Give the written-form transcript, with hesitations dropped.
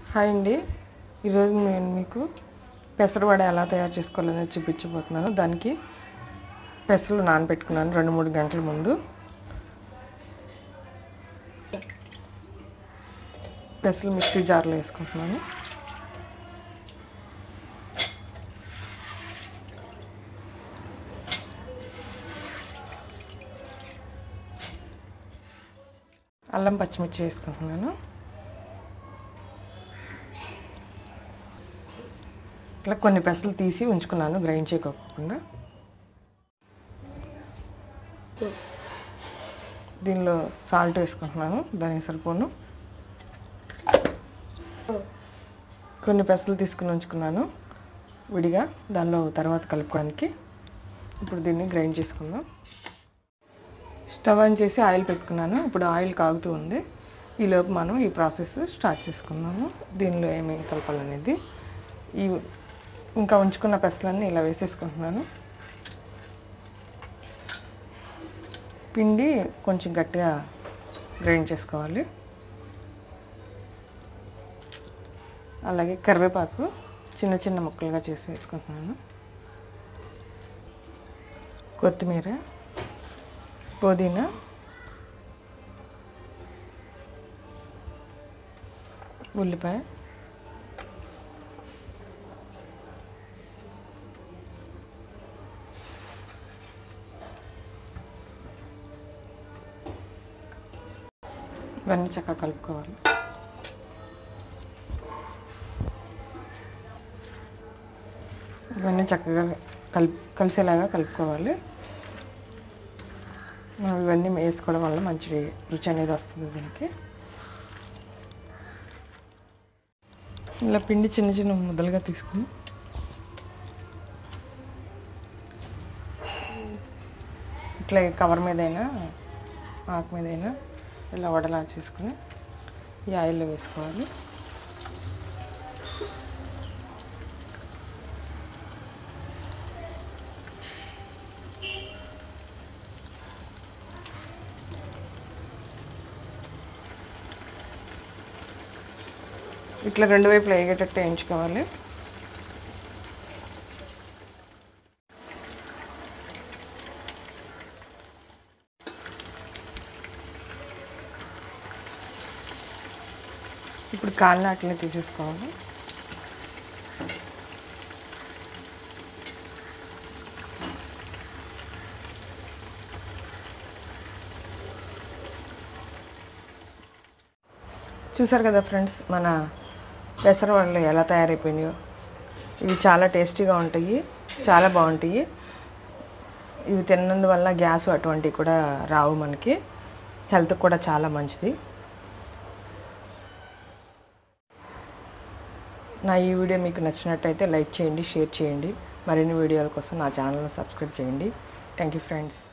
Hi అండి, ఈరోజు నేను మీకు పెసరవడ ఎలా తయారు చేసుకోవాలని చూపించబోతున్నాను. దానికి పెసలు నానబెట్టుకున్నాను 2-3 గంటల ముందు. పెసలు మిక్సీ జార్లో వేసుకుంటున్నాను. అల్లం పచ్చిమిర్చి వేసుకుంటున్నాను. ఇట్లా కొన్ని పెసలు తీసి ఉంచుకున్నాను, గ్రైండ్ చేయకోకుండా. దీనిలో సాల్ట్ వేసుకుంటున్నాను, దానికి సరిపోను. కొన్ని పెసలు తీసుకుని ఉంచుకున్నాను విడిగా, దానిలో తర్వాత కలుపుకోవడానికి. ఇప్పుడు దీన్ని గ్రైండ్ చేసుకుందాం. స్టవ్ ఆన్ చేసి ఆయిల్ పెట్టుకున్నాను. ఇప్పుడు ఆయిల్ కాగుతూ ఉంది. ఈలోపు మనం ఈ ప్రాసెస్ స్టార్ట్ చేసుకున్నాము. దీనిలో ఏమేమి కలపాలనేది ఇంకా ఉంచుకున్న పెసలన్నీ ఇలా వేసేసుకుంటున్నాను. పిండి కొంచెం గట్టిగా గ్రైండ్ చేసుకోవాలి. అలాగే కరివేపాకు చిన్న చిన్న ముక్కలుగా చేసి వేసుకుంటున్నాను. కొత్తిమీర, పుదీనా, ఉల్లిపాయ, ఇవన్నీ చక్కగా కలుపుకోవాలి. ఇవన్నీ చక్కగా కలిసేలాగా కలుపుకోవాలి. మనం ఇవన్నీ వేసుకోవడం వల్ల మంచి రుచి అనేది వస్తుంది దీనికి. ఇలా పిండి చిన్న చిన్న ముద్దలుగా తీసుకుని ఇట్లా కవర్ మీదైనా ఆకు మీదైనా ఇలా వడలా చేసుకుని ఈ ఆయిల్లో వేసుకోవాలి. ఇట్లా రెండు వైపులు వేగేటట్టు వేయించుకోవాలి. ఇప్పుడు కాళ్ళ అట్లనే తీసేసుకోవాలి. చూసారు కదా ఫ్రెండ్స్, మన పెసరవడలు ఎలా తయారైపోయినాయో. ఇవి చాలా టేస్టీగా ఉంటాయి, చాలా బాగుంటాయి. ఇవి తిన్నందువల్ల గ్యాస్ అటువంటివి కూడా రావు మనకి. హెల్త్కి కూడా చాలా మంచిది. నా ఈ వీడియో మీకు నచ్చినట్టయితే లైక్ చేయండి, షేర్ చేయండి. మరిన్ని వీడియోల కోసం నా ఛానల్ని సబ్స్క్రైబ్ చేయండి. Thank you friends.